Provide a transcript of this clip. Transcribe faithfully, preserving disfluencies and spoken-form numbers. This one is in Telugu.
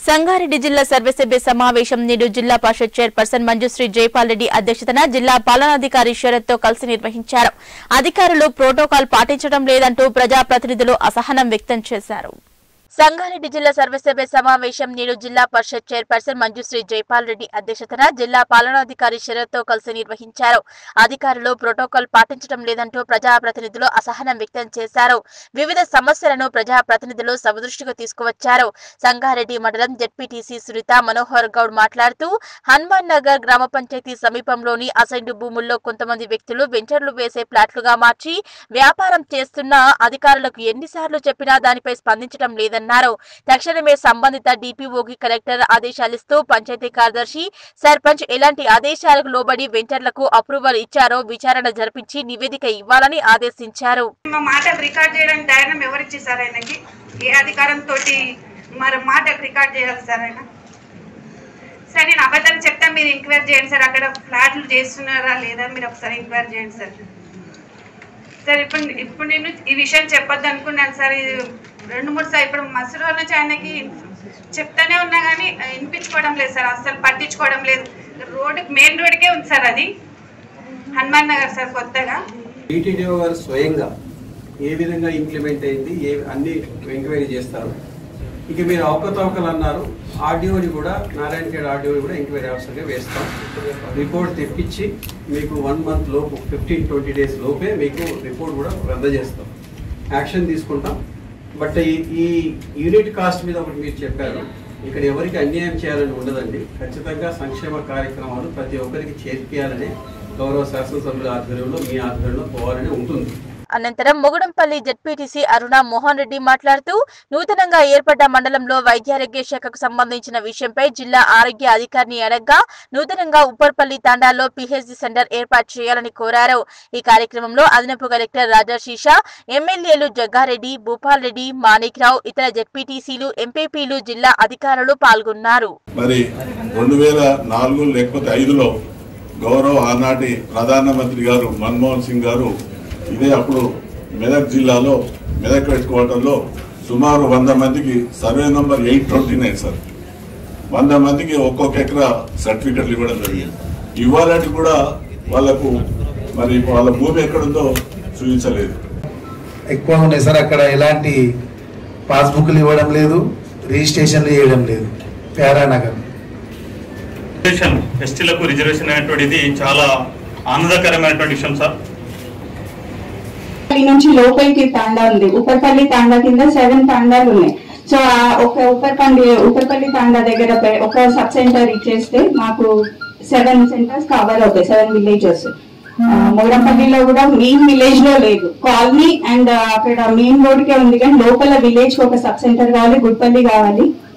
సంగారెడ్డి జిల్లా సర్వసభ్య సమావేశం నేడు జిల్లా పరిషత్ చైర్పర్సన్ మంజుశ్రీ జైపాల్ రెడ్డి అధ్యక్షతన జిల్లా పాలనాధికారి శరత్ తో కలిసి నిర్వహించారు. అధికారులు ప్రోటోకాల్ పాటించడం లేదంటూ ప్రజాప్రతినిధులు అసహనం వ్యక్తం చేశారు. సంగారెడ్డి జిల్లా సర్వసభ్య సమావేశం నేడు జిల్లా పరిషత్ చైర్పర్సన్ మంజుశ్రీ జైపాల్ రెడ్డి అధ్యక్షతన జిల్లా పాలనాధికారి శరత్ తో కలిసి నిర్వహించారు. అధికారులు ప్రోటోకాల్ పాటించడం లేదంటూ ప్రజాప్రతినిధులు అసహనం వ్యక్తం చేశారు. వివిధ సమస్యలను ప్రజాప్రతినిధులు సమదృష్టికి తీసుకువచ్చారు. సంగారెడ్డి మండలం జెడ్పీటీసీ సునీత మనోహర్ గౌడ్ మాట్లాడుతూ హనుమాన్ నగర్ గ్రామ పంచాయతీ సమీపంలోని అసైన్డ్ భూముల్లో కొంతమంది వ్యక్తులు వెంచర్లు వేసే ప్లాట్లుగా మార్చి వ్యాపారం చేస్తున్న అధికారులకు ఎన్నిసార్లు చెప్పినా దానిపై స్పందించడం లేదన్నారు. తక్షణమే సంబంధిత డిపిఓకి కలెక్టర్ ఆదేశాలిస్తూ పంచాయతీ కార్యదర్శి సర్పంచ్ ఎలాంటి ఆదేశాలకు లోబడి వెంచర్లకు అప్రూవల్ ఇచ్చారో విచారణ జరిపించి నివేదిక ఇవ్వాలని ఆదేశించారు. మాటలు రికార్డ్ చేయడానికి ధైర్యం ఎవరిచ్చి సార్ ఆయనకి? ఏ అధికారంతో మరి మాటలు రికార్డ్ చేయాలి సార్ ఆయన? సార్ నేను అబద్ధాలు చెప్తా, మీరు ఎంక్వైరీ చేయండి సార్. అక్కడ ఫ్లాట్లు చేస్తున్నారా లేదా మీరు ఒకసారి ఎంక్వైరీ చేయండి సార్. సార్ ఇప్పుడు ఇప్పుడు నేను ఈ విషయం చెప్పొద్దు అనుకున్నాను సార్. రెండు మూడు సార్ ఇప్పుడు మసూరు వాళ్ళ నుంచి ఆయనకి చెప్తానే ఉన్నా కానీ వినిపించుకోవడం లేదు సార్, అసలు పట్టించుకోవడం లేదు. రోడ్డుకి మెయిన్ రోడ్కే ఉంది సార్, అది హనుమాన్ నగర్ సార్. కొత్తగా టీటీడీఓ గారు స్వయంగా ఏ విధంగా ఇంప్లిమెంట్ అయింది ఏ అన్ని ఎంక్వైరీ చేస్తారు. ఇక మీరు అవకతవకలు అన్నారు, ఆర్డీఓని కూడా నారాయణఖేడ్ ఆర్డీఓని కూడా ఎంక్వైరీ ఆఫీసర్గా వేస్తాం. రిపోర్ట్ తెప్పించి మీకు వన్ మంత్ లోపు ఫిఫ్టీన్ ట్వంటీ డేస్ లోపే మీకు రిపోర్ట్ కూడా రద్దు చేస్తాం, యాక్షన్ తీసుకుంటాం. బట్ ఈ యూనిట్ కాస్ట్ మీద ఒకటి మీరు చెప్పారు, ఇక్కడ ఎవరికి అన్యాయం చేయాలని ఉండదండి. ఖచ్చితంగా సంక్షేమ కార్యక్రమాలు ప్రతి ఒక్కరికి చేర్పియాలనే గౌరవ శాసనసభ్యుల ఆధ్వర్యంలో మీ ఆధ్వర్యంలో పోవాలని ఉంటుంది. అనంతరం మొగడంపల్లి జెడ్పీటీసీ అరుణ మోహన్ రెడ్డి మాట్లాడుతూ నూతనంగా ఏర్పడ్డ మండలంలో వైద్యారోగ్య శాఖకు సంబంధించిన విషయంపై జిల్లా ఆరోగ్య అధికారిని అడగ్గా నూతనంగా ఉప్పర్పల్లి తాండాలో పీహెచ్డీ సెంటర్ ఏర్పాటు చేయాలని కోరారు. ఈ కార్యక్రమంలో అదనపు కలెక్టర్ రాజాశీష, ఎమ్మెల్యేలు జగ్గారెడ్డి, భూపాల్ రెడ్డి, మాణిక్ రావు, ఇతర జెడ్పీటీసీలు, ఎంపీపీలు, జిల్లా అధికారులు పాల్గొన్నారు. మరి రెండు వేల నాలుగు లేకపోతే ఐదులో గౌరవ ఆనాటి ప్రధానమంత్రి గారు మన్మోహన్ సింగ్ గారు ఇదే అప్పుడు మెదక్ జిల్లాలో మెదక్ హెడ్ క్వార్టర్లో సుమారు వంద మందికి survey number eight twenty nine sir వంద మందికి ఒక్కొక్క ఎకరా సర్టిఫికెట్లు ఇవ్వడం జరిగింది. ఇవ్వాలంటే కూడా వాళ్ళకు మరి వాళ్ళ భూమి ఎక్కడుందో చూపించలేదు. ఎక్కువ ఉన్నాయి సార్, అక్కడ ఎలాంటి పాస్బుక్లు ఇవ్వడం లేదు, రిజిస్ట్రేషన్లు చేయడం లేదు. ప్యారానగర్ ఎస్టీలకు రిజర్వేషన్ అనేటువంటిది చాలా ఆనందకరమైనటువంటి విషయం సార్. నుంచి లోపలికి తాండా ఉంది, ఉప్పర్పల్లి తాండా కింద సెవెన్ తాండాలు ఉన్నాయి. సో ఒక ఉప్పర్పల్లి ఉప్పర్పల్లి తాండా దగ్గర ఒక సబ్ సెంటర్ ఇచ్చేస్తే మాకు సెవెన్ సెంటర్స్ కవర్ అవుతాయి, సెవెన్ విలేజెస్. మొగడంపల్లిలో కూడా మెయిన్ విలేజ్ లో లేదు, కాలనీ అండ్ అక్కడ మెయిన్ రోడ్ కే ఉంది, కానీ లోపల విలేజ్ కి ఒక సబ్ సెంటర్ కావాలి, గుడ్పల్లి కావాలి.